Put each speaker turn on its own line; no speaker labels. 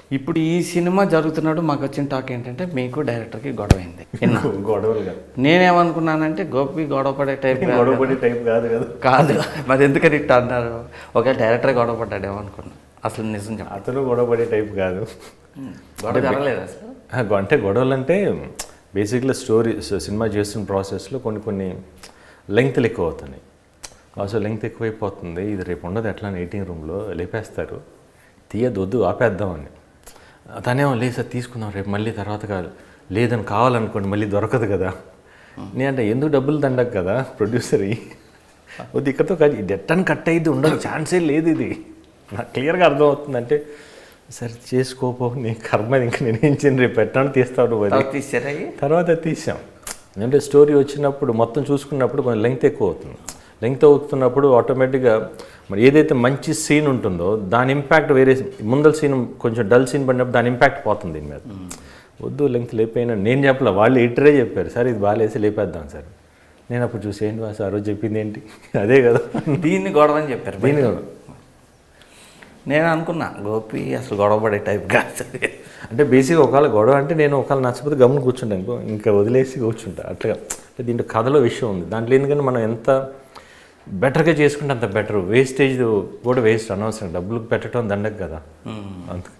ఇప్పుడు ఈ సినిమా జరుగుతున్నాడు మాకు వచ్చిన టాక్ ఏంటంటే మీకు డైరెక్టర్కి గొడవ అయింది.
గొడవలు కాదు,
నేనేమనుకున్నానంటే గోపి గొడవ పడే టైప్
గొడవ పడే టైప్ కాదు కదా.
కాదు, మరి ఎందుకని ఇట్లా అన్నారు? ఒక డైరెక్టర్ గొడవ పడ్డాడేమో అనుకున్నా. అసలు నిజం చెప్ప,
అతను గొడవ పడే టైప్ కాదు.
గొడవ జరగలేదు అసలు.
అంటే గొడవలు అంటే బేసిక్గా స్టోరీ సినిమా చేస్తున్న ప్రాసెస్లో కొన్ని లెంగ్త్లు ఎక్కువ అవుతున్నాయి. అసలు లెంగ్త్ ఎక్కువైపోతుంది, ఇది రేపు ఉండదు ఎట్లా ఎడిటింగ్ రూమ్లో లేపేస్తారు, తీయద్దు ఆపేద్దామని. తనేమో లేదు సార్ తీసుకుందాం రేపు మళ్ళీ తర్వాత కాదు, లేదని కావాలనుకోండి మళ్ళీ దొరకదు కదా. నేనంటే ఎందుకు డబ్బులు దండకు కదా ప్రొడ్యూసర్ వద్దు ఇక్కడతో కాదు, ఇది ఎట్టని కట్ అయ్యింది ఉండదు ఛాన్సే లేదు, ఇది నాకు క్లియర్గా అర్థమవుతుందంటే సరే చేసుకోపో నీ కర్మ ఇంకా నేనేం చేయను రేపు పెట్టాను తీస్తాడు.
తీసారా?
తర్వాత తీసాం. అంటే స్టోరీ వచ్చినప్పుడు మొత్తం చూసుకున్నప్పుడు కొంచెం లెంగ్త్ ఎక్కువ అవుతుంది. లెంగ్త్ అవుతున్నప్పుడు ఆటోమేటిక్గా మరి ఏదైతే మంచి సీన్ ఉంటుందో దాని ఇంపాక్ట్ వేరే ముందల సీన్ కొంచెం డల్ సీన్ పడినప్పుడు దాని ఇంపాక్ట్ పోతుంది దీని మీద. వద్దు లెంగ్త్ లేకపోయినా నేను చెప్పలే, వాళ్ళు ఎడిటరే చెప్పారు సార్ ఇది బాగాలేసి లేపేద్దాం సార్. నేను అప్పుడు చూసి ఏంటి వాసు ఆ రోజు చెప్పింది ఏంటి అదే కదా,
దీన్ని గొడవ అని చెప్పారు.
దీన్ని
నేను అనుకున్నా గోపి అసలు గొడవ పడే టైప్ కాదు.
అంటే బేసిక్గా ఒకవేళ గొడవ అంటే నేను ఒకవేళ నచ్చకపోతే గమని కూర్చుంటాను, ఇంకా వదిలేసి కూర్చుంటా అట్లా. అంటే దీంట్లో కథలో విషయం ఉంది, దాంట్లో ఎందుకంటే మనం ఎంత బెటర్గా చేసుకుంటే అంత బెటర్. వేస్టేజ్ కూడా వేస్ట్ అనవసరం, డబ్బులు పెట్టడం దండకు కదా అందుకు.